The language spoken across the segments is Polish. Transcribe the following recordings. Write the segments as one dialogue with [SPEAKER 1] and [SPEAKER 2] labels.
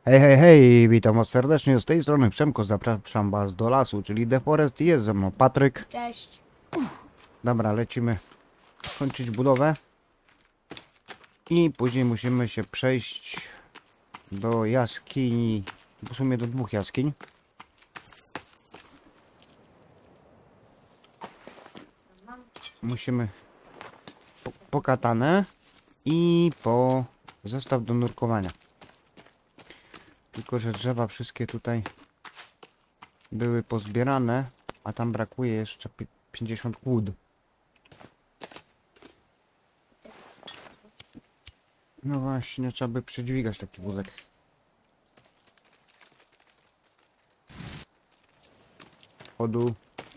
[SPEAKER 1] Hej, hej, hej, witam was serdecznie z tej strony Przemko, zapraszam was do lasu, czyli The Forest, jest ze mną Patryk.
[SPEAKER 2] Cześć.
[SPEAKER 1] Dobra, lecimy kończyć budowę i później musimy się przejść do jaskini, w sumie do dwóch jaskiń. Musimy po katanę i po zestaw do nurkowania. Tylko że drzewa wszystkie tutaj były pozbierane, a tam brakuje jeszcze 50 kłód. No właśnie, trzeba by przydźwigać taki wózek. Chodu.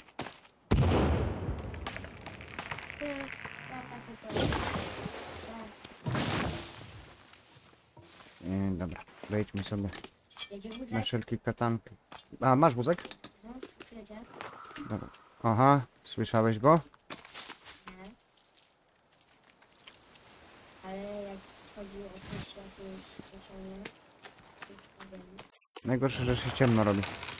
[SPEAKER 1] Dobra, wejdźmy sobie
[SPEAKER 2] Jedzie
[SPEAKER 1] na
[SPEAKER 2] wózek?
[SPEAKER 1] wszelkie katanki. A, masz wózek?
[SPEAKER 2] No, jedzie.
[SPEAKER 1] Dobra. Aha, słyszałeś go?
[SPEAKER 2] Nie. Ale jak chodzi o coś jakieś kieszenie, to wiem.
[SPEAKER 1] Najgorsze, że się ciemno robi.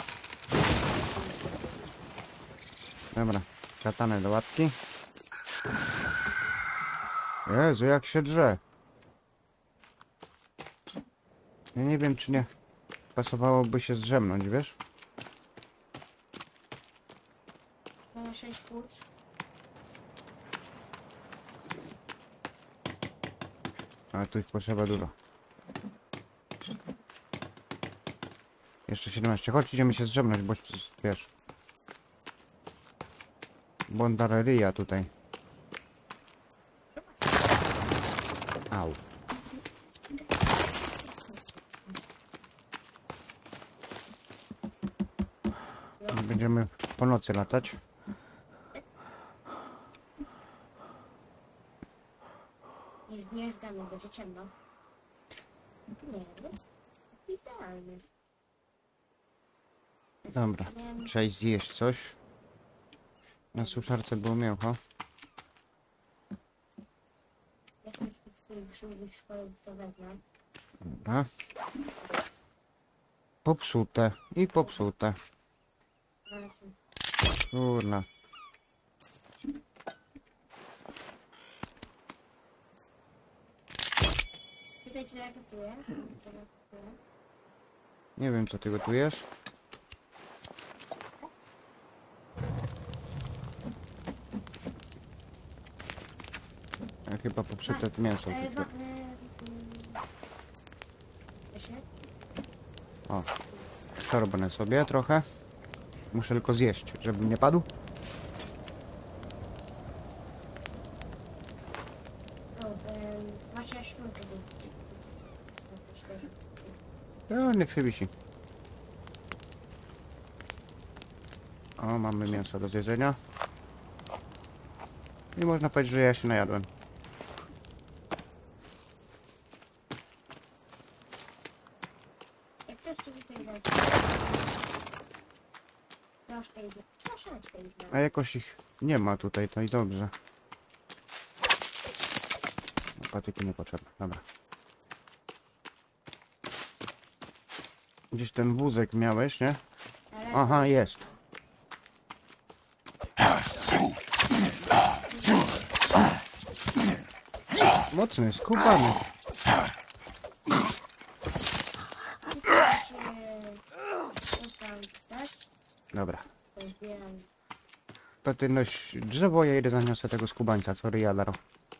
[SPEAKER 1] Dobra, katanę do łapki. Jezu, jak się drze. Ja nie wiem, czy nie pasowałoby się zdrzemnąć, wiesz?
[SPEAKER 2] Mamy 6 płuc.
[SPEAKER 1] Ale tu ich potrzeba dużo. Jeszcze 17. Chodź, idziemy się zdrzemnąć, bo wiesz. Bondareria tutaj. Au. Będziemy po nocy latać.
[SPEAKER 2] Nie zgadnę, będzie ciemno. Nie, jest idealny.
[SPEAKER 1] Dobra, trzeba iść zjeść coś. Na suszarce było mięcho.
[SPEAKER 2] Jestem w tych żółtych swoich, to wezmę.
[SPEAKER 1] Dobra. Popsute i popsute. Kurna.
[SPEAKER 2] Tutaj co ja kupuję?
[SPEAKER 1] Nie wiem, co ty gotujesz. Ja chyba popsute to mięso. Tylko. O, czerwone sobie trochę. Muszę tylko zjeść, żeby nie padł.
[SPEAKER 2] Masz jaszczurkę.
[SPEAKER 1] No, niech sobie wisi. O, mamy mięso do zjedzenia. I można powiedzieć, że ja się najadłem.
[SPEAKER 2] Jak chcesz, to tutaj dać. Troszkę idzie. Troszeczkę idzie.
[SPEAKER 1] A jakoś ich nie ma tutaj, to i dobrze. No, patyki niepotrzebne, dobra. Gdzieś ten wózek miałeś, nie? Aha, jest. Mocny, skubany. Dobra. To ty noś drzewo, ja idę zaniosę tego skubańca, co ryja darł.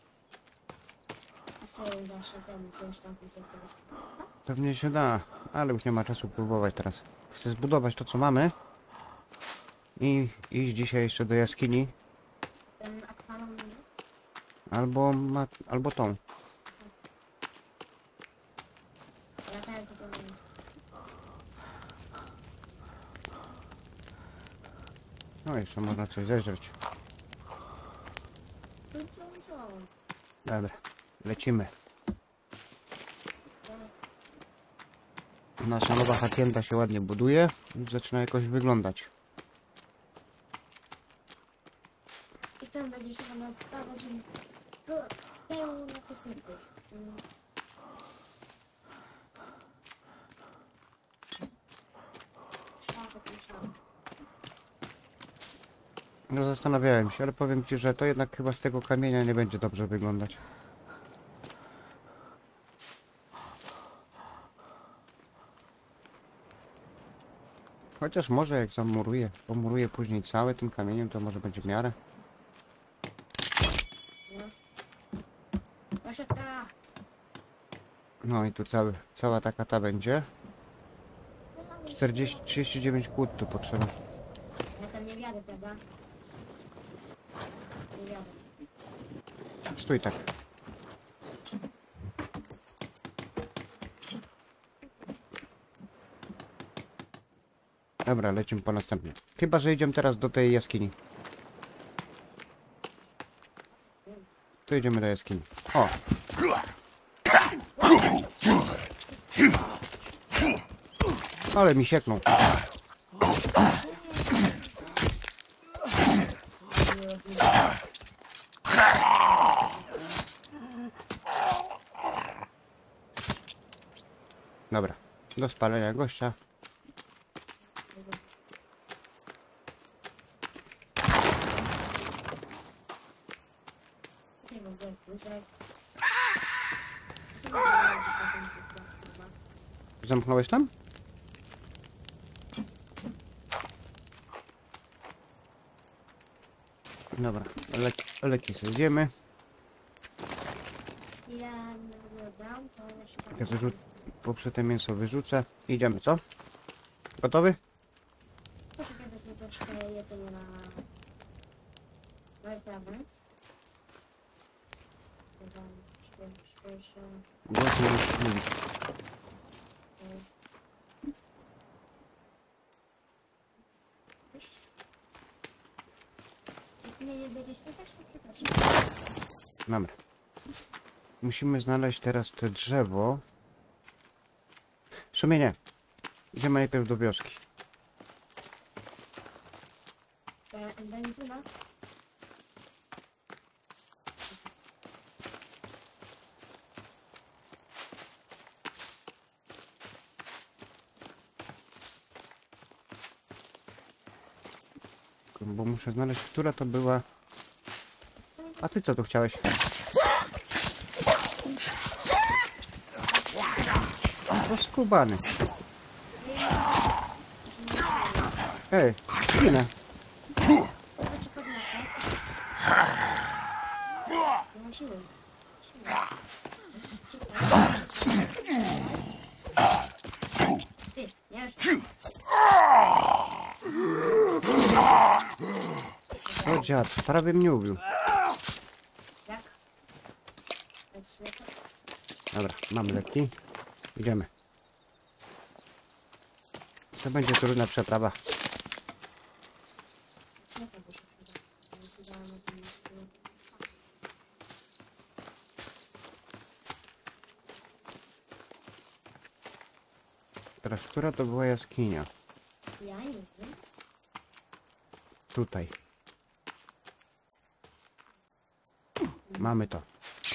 [SPEAKER 1] Pewnie się da, ale już nie ma czasu próbować teraz. Chcę zbudować to, co mamy. I iść dzisiaj jeszcze do jaskini. Albo tą. No jeszcze można coś zeżreć. Dobra, lecimy. Nasza nowa hacienda się ładnie buduje. Już zaczyna jakoś wyglądać.
[SPEAKER 2] I co, będzie się tam stawać i pełno piecyków.
[SPEAKER 1] No zastanawiałem się, ale powiem ci, że to jednak chyba z tego kamienia nie będzie dobrze wyglądać. Chociaż może jak pomuruję później całe tym kamieniem, to może będzie w miarę.
[SPEAKER 2] No. Osiadka!
[SPEAKER 1] No i tu cała taka ta będzie. 39 kłód tu potrzeba.
[SPEAKER 2] Ja tam nie wjadę, prawda? Nie wjadę.
[SPEAKER 1] Stój tak. Dobra, lecimy po następnie. Chyba że idziemy teraz do tej jaskini. To idziemy do jaskini. O! Ale mi sieknął. Dobra, do spalenia gościa.
[SPEAKER 2] Tutaj w ogóle kluczek. Co mam robić na tym kurwa?
[SPEAKER 1] Zamknąłeś tam? Dobra, leki sobie zjemy.
[SPEAKER 2] Ja nie wyglądam, to ja się tam...
[SPEAKER 1] Ja poprzez te mięso wyrzucę. Idziemy, co? Gotowy?
[SPEAKER 2] Poczekaj, wezmę troszkę jedzenia na... moje prawe. Śpieszę.
[SPEAKER 1] Głośno musisz mówić.
[SPEAKER 2] Nie będziesz słuchać, to przepraszam.
[SPEAKER 1] Dobra. Musimy znaleźć teraz te drzewo. W sumie nie. Idziemy najpierw do wioski.
[SPEAKER 2] Daj mi pływa.
[SPEAKER 1] Bo muszę znaleźć, która to była. A ty co tu chciałeś? Rozkubany. Ej, ginę.
[SPEAKER 2] Ja cię podniosę. Nie mam siły. Ty, nie już.
[SPEAKER 1] O dziad, prawie mnie ubił.
[SPEAKER 2] Jak? Leć lepiej.
[SPEAKER 1] Dobra, mam leki. Idziemy. To będzie trudna przeprawa.
[SPEAKER 2] Nie to by się przyda. Nie siedziałem na tym miejscu.
[SPEAKER 1] Teraz, która to była jaskinia?
[SPEAKER 2] Ja nie wiem.
[SPEAKER 1] Tutaj. Mamy to.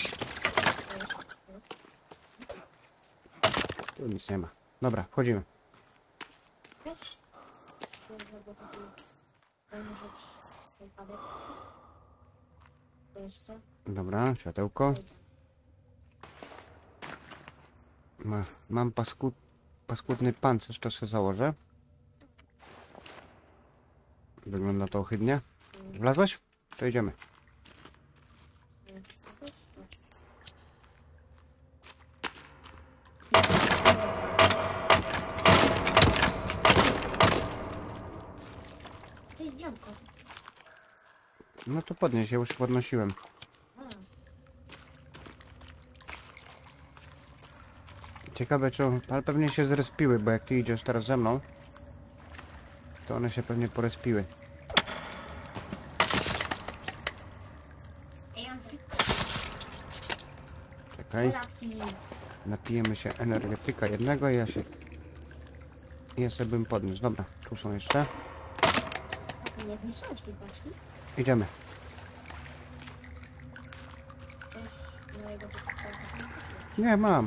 [SPEAKER 1] Tu nic nie ma. Dobra, wchodzimy.
[SPEAKER 2] Wiesz? Kurwa, bo taki... fajna rzecz. Wypadek. To jeszcze.
[SPEAKER 1] Dobra, światełko. Mam paskudny pancerz, to sobie założę. Wygląda to ohydnie. Wlazłeś? To idziemy.
[SPEAKER 2] To jest dziadko.
[SPEAKER 1] No to podnieś, ja już podnosiłem.
[SPEAKER 2] A,
[SPEAKER 1] Ciekawe czy... Ale pewnie się zrespiły, bo jak ty idziesz teraz ze mną, to one się pewnie porespiły.
[SPEAKER 2] ej, Andrzej.
[SPEAKER 1] Czekaj.
[SPEAKER 2] Polatki.
[SPEAKER 1] Napijemy się energetyka jednego i ja sobie bym podniósł. Dobra, tu są jeszcze.
[SPEAKER 2] A nie zniszczyłeś tej paczki?
[SPEAKER 1] Idziemy.
[SPEAKER 2] Coś mojego wykupienia.
[SPEAKER 1] Nie, mam.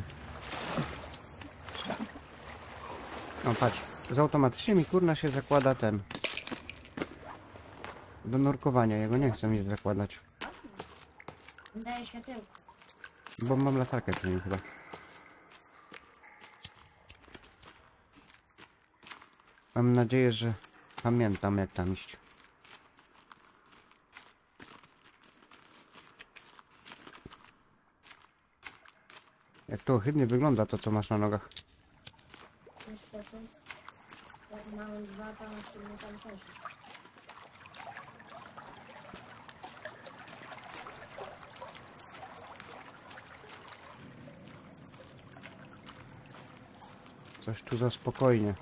[SPEAKER 1] O, patrz. Z automatycznie mi kurna się zakłada ten. Do nurkowania, jego nie chcę mieć zakładać.
[SPEAKER 2] Daję światełko.
[SPEAKER 1] Bo mam latarkę przy nim chyba. Mam nadzieję, że pamiętam jak tam iść. Jak to ohydnie wygląda to co masz na nogach.
[SPEAKER 2] Niestety. Jak mam 2, to w tym tam też.
[SPEAKER 1] Coś tu za spokojnie.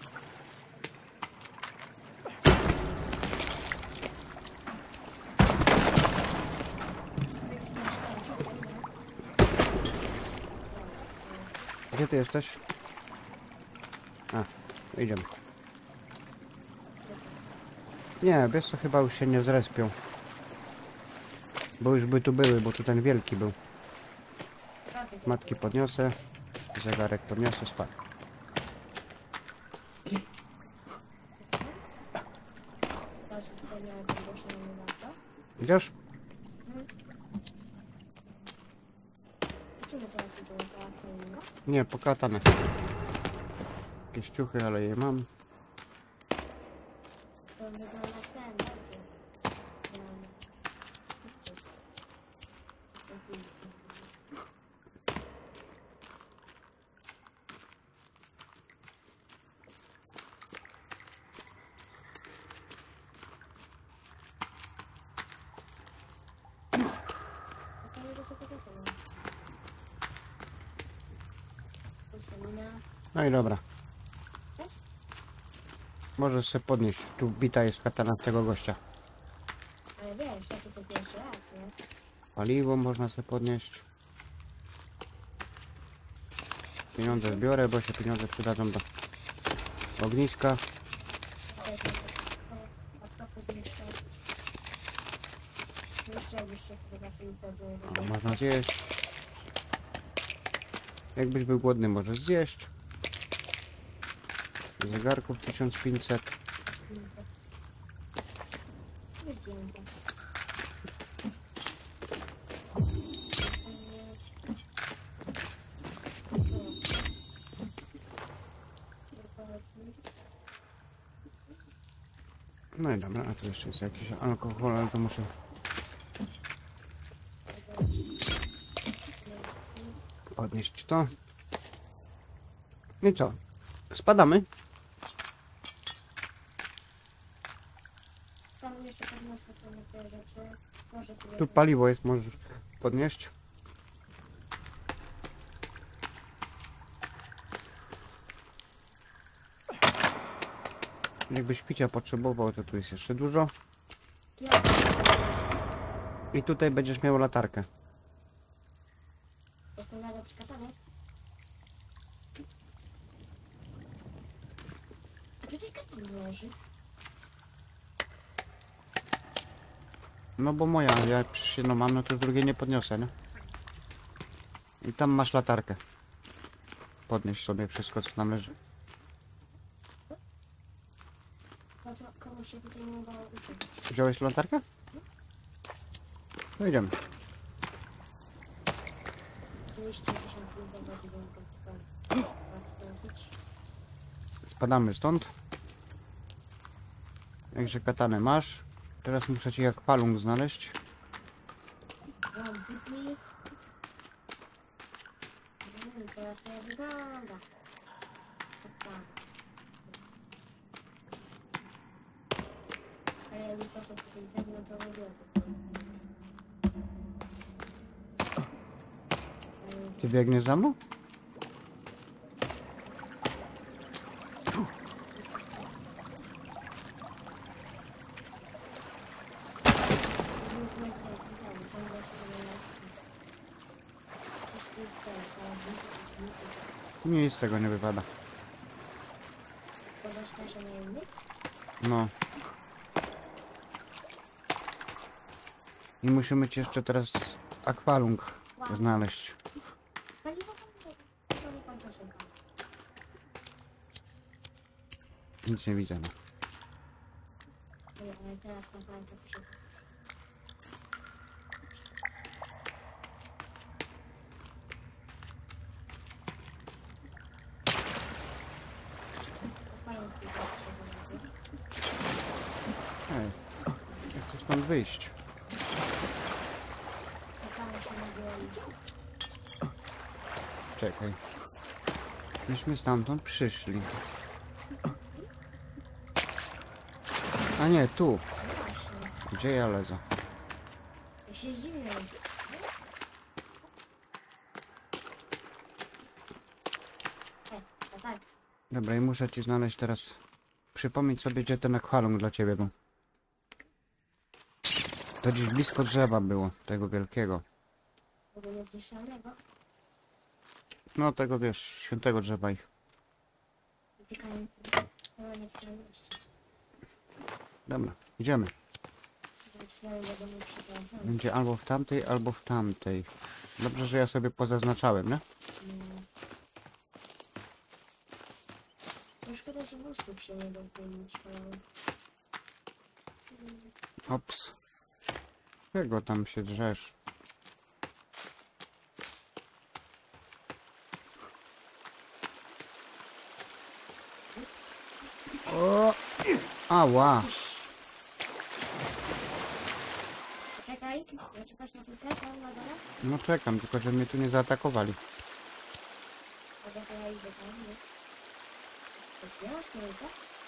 [SPEAKER 1] Gdzie ty jesteś? A, idziemy. Nie, wiesz co, chyba już się nie zrespią. Bo już by tu były, bo tu ten wielki był. Matki podniosę. Zegarek podniosę, spadł.
[SPEAKER 2] Patrz, tutaj miałem ten głośny lata.
[SPEAKER 1] Idziesz?
[SPEAKER 2] Gdzie my teraz idziemy? To no?
[SPEAKER 1] Nie, pokatane. Jakieś ciuchy, ale je mam.
[SPEAKER 2] To wygląda ten, tak?
[SPEAKER 1] No i dobra. Możesz sobie podnieść. Tu wbita jest katana tego gościa.
[SPEAKER 2] Ale wiesz, ja to pierwszy raz, nie?
[SPEAKER 1] Paliwo można sobie podnieść. Pieniądze zbiorę, bo się pieniądze przydadzą do ogniska. O, można zjeść. Jakbyś był głodny, możesz zjeść. Zegarków 1500. No i dobra, a tu jeszcze jest jakiś alkohol, ale to muszę... podnieść to. I co? Spadamy?
[SPEAKER 2] Tam jeszcze podniosę te rzeczy. Może sobie
[SPEAKER 1] Tu paliwo jest, możesz podnieść. Jakbyś picia potrzebował, to tu jest jeszcze dużo. I tutaj będziesz miał latarkę.
[SPEAKER 2] Jestem nadal przykatany. A czy tej katany leży?
[SPEAKER 1] No bo moja, ja przecież jedno mam, no to drugie nie podniosę, nie? I tam masz latarkę. Podnieś sobie wszystko, co tam leży.
[SPEAKER 2] No to komuś się tutaj nie udało uciec.
[SPEAKER 1] Wziąłeś latarkę? No idziemy.
[SPEAKER 2] 210 minut
[SPEAKER 1] Spadamy stąd. Jakże katanę masz. Teraz muszę ci jak palung znaleźć.
[SPEAKER 2] Mam butli. Teraz to wygląda. Tak. Ale jakby poszedł tutaj tak, no to nie było.
[SPEAKER 1] Ty biegniesz za mną? Nic z tego nie wypada.
[SPEAKER 2] Podasz też na innych?
[SPEAKER 1] No. I musimy ci jeszcze teraz akwalung znaleźć.
[SPEAKER 2] Paliwo to nie pan piosenka.
[SPEAKER 1] Nic nie widzę. No.
[SPEAKER 2] Ale Ale teraz naprawdę przyjdę. Pająki zawsze robię.
[SPEAKER 1] Ej, ja chcę stąd wyjść.
[SPEAKER 2] Czekamy się na białe.
[SPEAKER 1] Czekaj. Myśmy stamtąd przyszli. A nie, tu.
[SPEAKER 2] No właśnie.
[SPEAKER 1] Gdzie ja lezę?
[SPEAKER 2] Ja się zdziwię. Tak.
[SPEAKER 1] Dobra, i muszę ci znaleźć teraz... Przypomnieć sobie, gdzie ten akwarium dla ciebie był. To gdzieś blisko drzewa było, tego wielkiego.
[SPEAKER 2] W ogóle coś szalonego.
[SPEAKER 1] No tego wiesz, świętego drzewa ich.
[SPEAKER 2] Wytykanie. Chyba nie wciągłości.
[SPEAKER 1] Dobra, idziemy.
[SPEAKER 2] Przynajmniej będą mi przykręcone.
[SPEAKER 1] Będzie albo w tamtej, albo w tamtej. Dobrze, że ja sobie pozaznaczałem, nie?
[SPEAKER 2] No szkoda, że mózg się nie dopełnić.
[SPEAKER 1] Ops. Czego tam się drzesz? O! Ała!
[SPEAKER 2] Czekaj, ja czekasz na piłkę, tam na dole?
[SPEAKER 1] No czekam, tylko że mnie tu nie zaatakowali.
[SPEAKER 2] Dobra, to ja idę tam, nie? Otwierasz piłkę?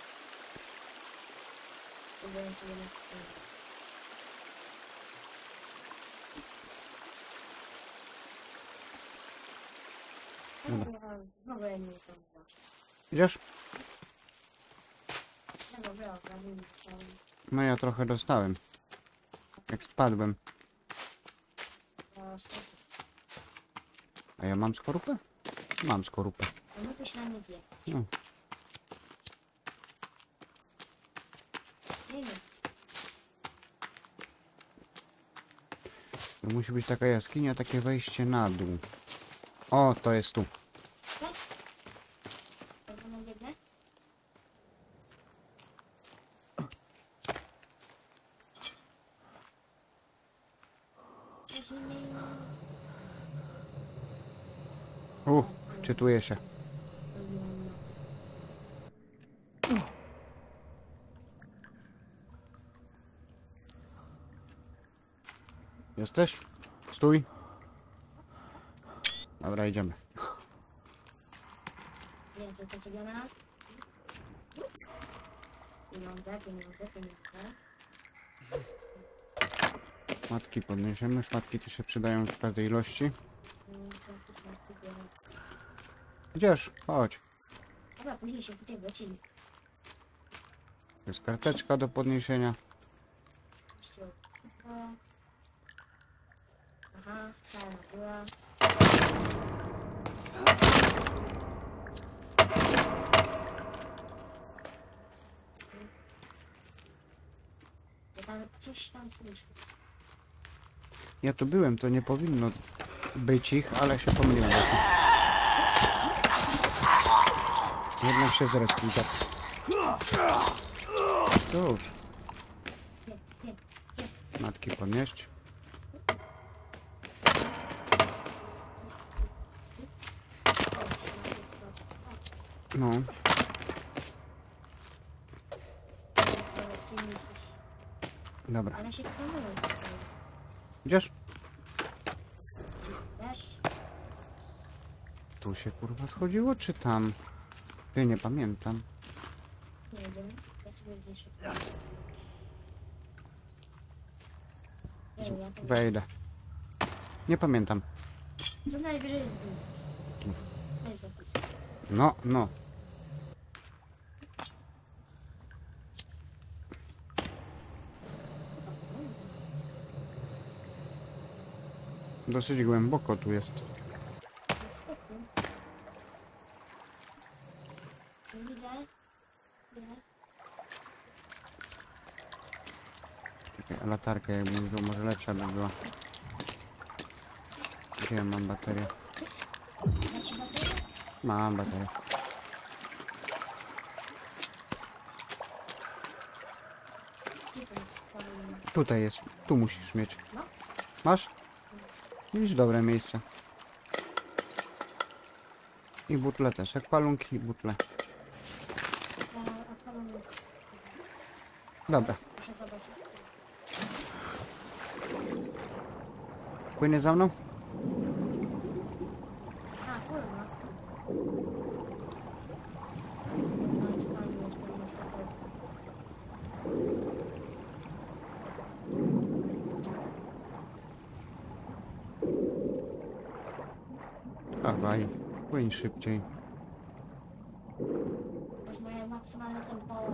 [SPEAKER 2] Próbuję sobie na stronę.
[SPEAKER 1] Dobra.
[SPEAKER 2] Znowu ja nie tam znasz.
[SPEAKER 1] Idziesz?
[SPEAKER 2] No dobra, prawie nie chciałem.
[SPEAKER 1] No ja trochę dostałem. Jak spadłem. A ja mam skorupę? Mam skorupę.
[SPEAKER 2] No to się na nie wie.
[SPEAKER 1] No.
[SPEAKER 2] Nie wiem.
[SPEAKER 1] To musi być taka jaskinia, takie wejście na dół. O, to jest tu.
[SPEAKER 2] Jak to na biegnę?
[SPEAKER 1] Czytuję się. Jesteś? Stój. Dobra, idziemy.
[SPEAKER 2] Nie wiem, co to ciebie na? Pieniądze.
[SPEAKER 1] Szmatki podniesiemy. Szmatki to się przydają w każdej ilości. Idziesz? Chodź.
[SPEAKER 2] Dobra, później się tutaj wrócili.
[SPEAKER 1] To jest karteczka do podniesienia.
[SPEAKER 2] Jeszcze aha, fajna była. Ja tam gdzieś tam słyszę.
[SPEAKER 1] Ja tu byłem, to nie powinno być ich, ale się pomyliłem. Jednak się zrespił, tak. Tu. Matki podnieść. No. Dobra.
[SPEAKER 2] Ale się pomyliłem.
[SPEAKER 1] Idziesz?
[SPEAKER 2] Wiesz?
[SPEAKER 1] Tu się kurwa schodziło, czy tam? Ty, nie pamiętam.
[SPEAKER 2] Nie wiem. Ja sobie zniszę. Nie wiem, ja to
[SPEAKER 1] Wejdę. Nie pamiętam.
[SPEAKER 2] to najwyżej to jest zapis.
[SPEAKER 1] No, no. Dosyć głęboko tu jest.
[SPEAKER 2] Niestety. Nie widzę. Nie.
[SPEAKER 1] Czekaj, a latarkę jakbym wziął, może lepsza by była. Gdzie ja mam baterię?
[SPEAKER 2] Macie baterię?
[SPEAKER 1] Mam baterię.
[SPEAKER 2] Nie to
[SPEAKER 1] Tutaj jest. Tu musisz mieć.
[SPEAKER 2] No.
[SPEAKER 1] Masz? Widzisz, dobre miejsce. I butle też. Jak palunki i butle.
[SPEAKER 2] A panu
[SPEAKER 1] Dobra.
[SPEAKER 2] muszę zobaczyć.
[SPEAKER 1] Płynie za mną?
[SPEAKER 2] A, kurwa. No i fajnie jest, bo masz taką...
[SPEAKER 1] Dawaj. Płyń szybciej.
[SPEAKER 2] To jest moje maksymalne tempo.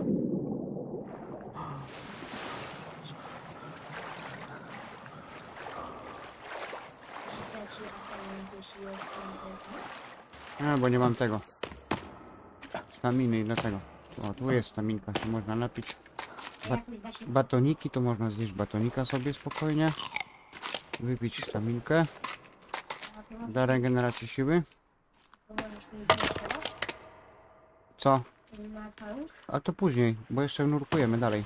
[SPEAKER 2] Ci, a panu jeśli jest tempo.
[SPEAKER 1] Bo nie mam tego. Staminy i dlatego. O, tu jest staminka, się można napić.
[SPEAKER 2] Jakoś da się...
[SPEAKER 1] Batoniki, to można zjeść batonika sobie spokojnie. Wypić staminkę. Dla regeneracji siły.
[SPEAKER 2] Możesz mi wziąć tego?
[SPEAKER 1] Co?
[SPEAKER 2] Na paluch?
[SPEAKER 1] A to później, bo jeszcze nurkujemy dalej.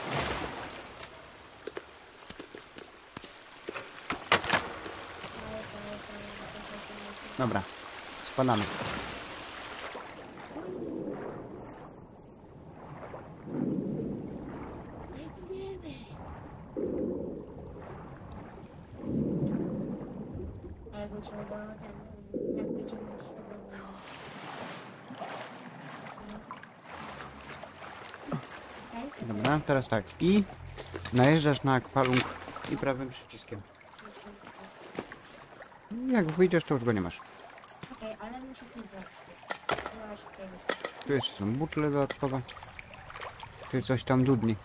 [SPEAKER 1] Dobra, spadamy.
[SPEAKER 2] A jak wrócimy do ten, jak wyjdziemy z tego... Okej?
[SPEAKER 1] Dobra, teraz tak. I najeżdżasz na akwalung i prawym przyciskiem. Jak wyjdziesz, to już go nie masz.
[SPEAKER 2] Okej, ale muszę coś zrobić. Znaleźć tego.
[SPEAKER 1] Tu jeszcze są butle dodatkowe. Tu coś tam dudni.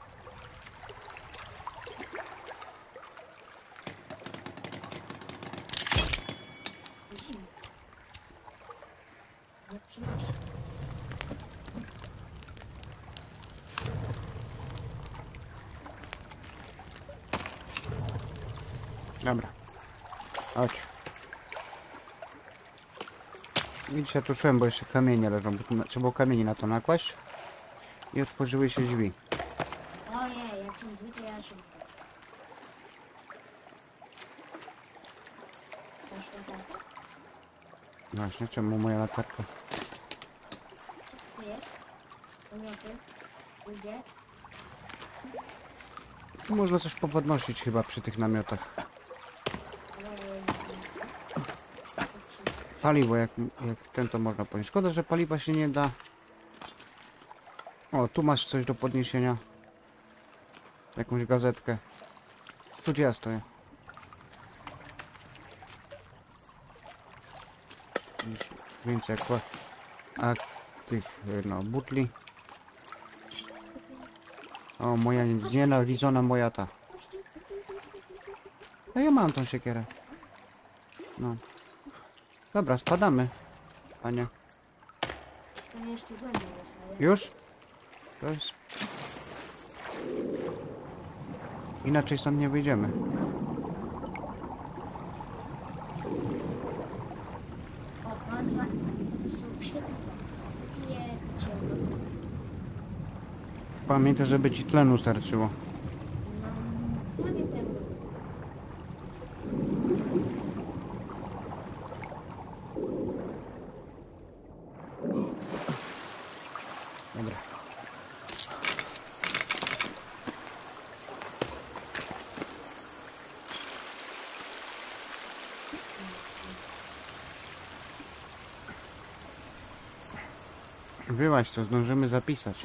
[SPEAKER 2] Zimno. Nie przynosi.
[SPEAKER 1] Dobra. Chodź. Widzicie, ja tu szłem, bo jeszcze kamienie leżą. Bo tu trzeba było kamieni na to nakłaść. I otworzyły się drzwi.
[SPEAKER 2] Ojej, jak są drzwi, to ja się boję. Poszło tak.
[SPEAKER 1] Właśnie, czemu moja latarka?
[SPEAKER 2] Tu jest. Pomioty. Ludzie.
[SPEAKER 1] Tu można coś popodnosić chyba przy tych namiotach. Paliwo, jak ten to można podnieść. Szkoda, że paliwa się nie da. O, tu masz coś do podniesienia. Jakąś gazetkę. Tu gdzie ja stoję. Więcej tych no, butli. O, moja znienawidzona moja ta. No ja mam tą siekierę. No. Dobra, spadamy. Panie.
[SPEAKER 2] To jeszcze głębiej jest, ale...
[SPEAKER 1] Już? To jest... Inaczej stąd nie wyjdziemy.
[SPEAKER 2] O, masa. Są świetne. Pije, ciemno.
[SPEAKER 1] Pamiętaj, żeby ci tlenu starczyło.
[SPEAKER 2] No, pamiętam.
[SPEAKER 1] Dobra. Wyłaź, to zdążymy zapisać.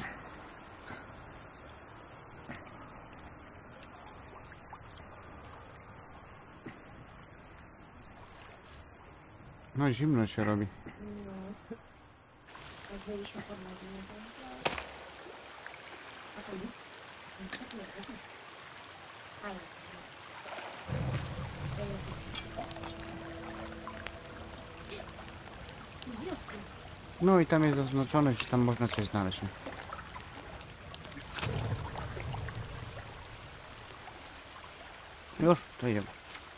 [SPEAKER 1] No zimno się robi.
[SPEAKER 2] No. Jak byliśmy pod nogą, to... A to nie? Fajnie. Z wiosny.
[SPEAKER 1] No i tam jest zaznaczone, że tam można coś znaleźć. Nie? Już, to idziemy.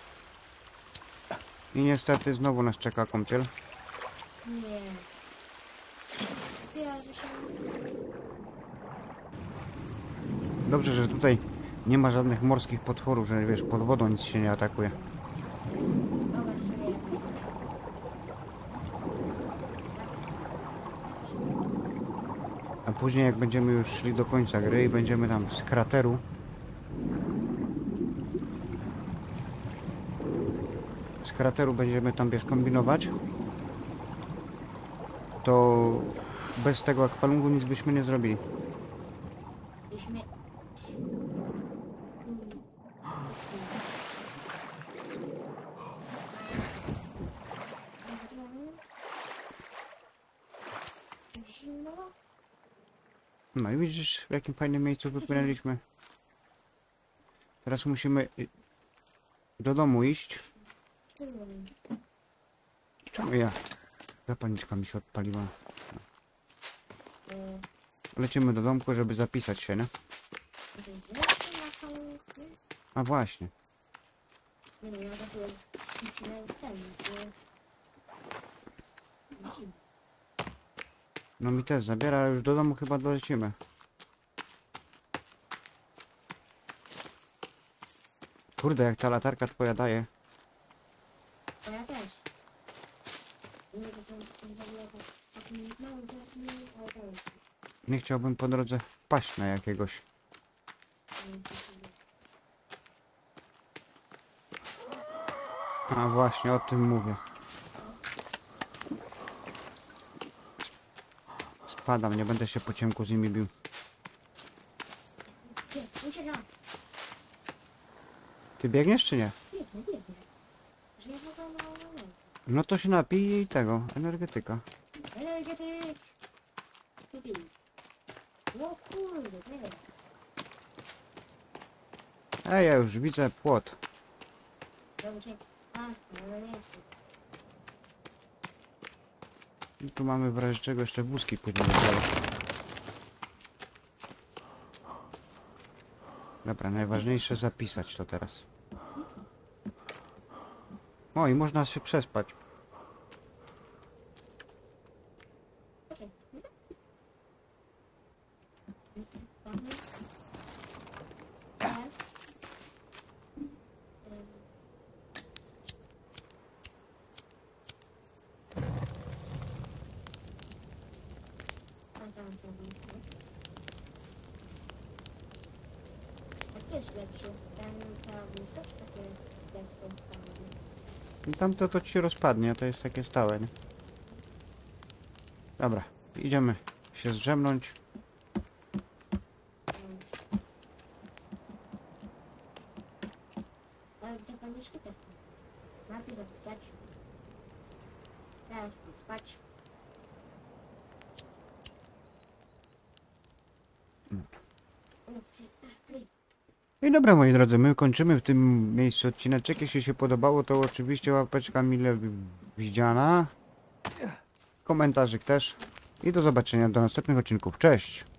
[SPEAKER 1] I niestety znowu nas czeka kąpiel.
[SPEAKER 2] Nie. Jezu się...
[SPEAKER 1] Dobrze, że tutaj Nie ma żadnych morskich potworów, że wiesz, pod wodą nic się nie atakuje.
[SPEAKER 2] Zobacz sobie jak...
[SPEAKER 1] A później jak będziemy już szli do końca gry i będziemy tam z krateru. Z krateru będziemy tam wiesz kombinować. To bez tego akwalungu nic byśmy nie zrobili.
[SPEAKER 2] Byśmy... Zimno?
[SPEAKER 1] No i widzisz, w jakim fajnym miejscu wypłynęliśmy. Teraz musimy do domu iść. Czemu ja? Zapalniczka mi się odpaliła. Lecimy do domku, żeby zapisać się, nie? A właśnie.
[SPEAKER 2] Nie wiem, ja to ten,
[SPEAKER 1] No mi też zabiera, ale już do domu chyba dolecimy. Kurde, jak ta latarka twoja daje.
[SPEAKER 2] to ja też. Nie to w ogóle tak ale to jest.
[SPEAKER 1] Nie chciałbym po drodze wpaść na jakiegoś. A właśnie, o tym mówię. Spadam, nie będę się po ciemku z nimi bił.
[SPEAKER 2] Ucieka!
[SPEAKER 1] Ty biegniesz czy nie?
[SPEAKER 2] Biegnie. Że ja mogę na
[SPEAKER 1] No to się napij i tego, energetyka.
[SPEAKER 2] energetyk! Pipi. No kurde, nie.
[SPEAKER 1] Ej, ja już widzę płot.
[SPEAKER 2] Ja uciekł. A, no nie jest.
[SPEAKER 1] I tu mamy w razie czego jeszcze wózki później dostały. Dobra, najważniejsze zapisać to teraz. O, i można się przespać.
[SPEAKER 2] Okej. A to jest lepszy. Ten ta wózka czy takie desko tam?
[SPEAKER 1] I tamto to ci się rozpadnie, a to jest takie stałe, nie? Dobra, idziemy się zdrzemnąć.
[SPEAKER 2] Ale gdzie pan jest tutaj? Najpierw zapisać. Teraz spać.
[SPEAKER 1] I dobra, moi drodzy, my kończymy w tym miejscu odcineczek. Jeśli się podobało, to oczywiście łapeczka mile widziana. Komentarzyk też. I do zobaczenia do następnych odcinków. Cześć!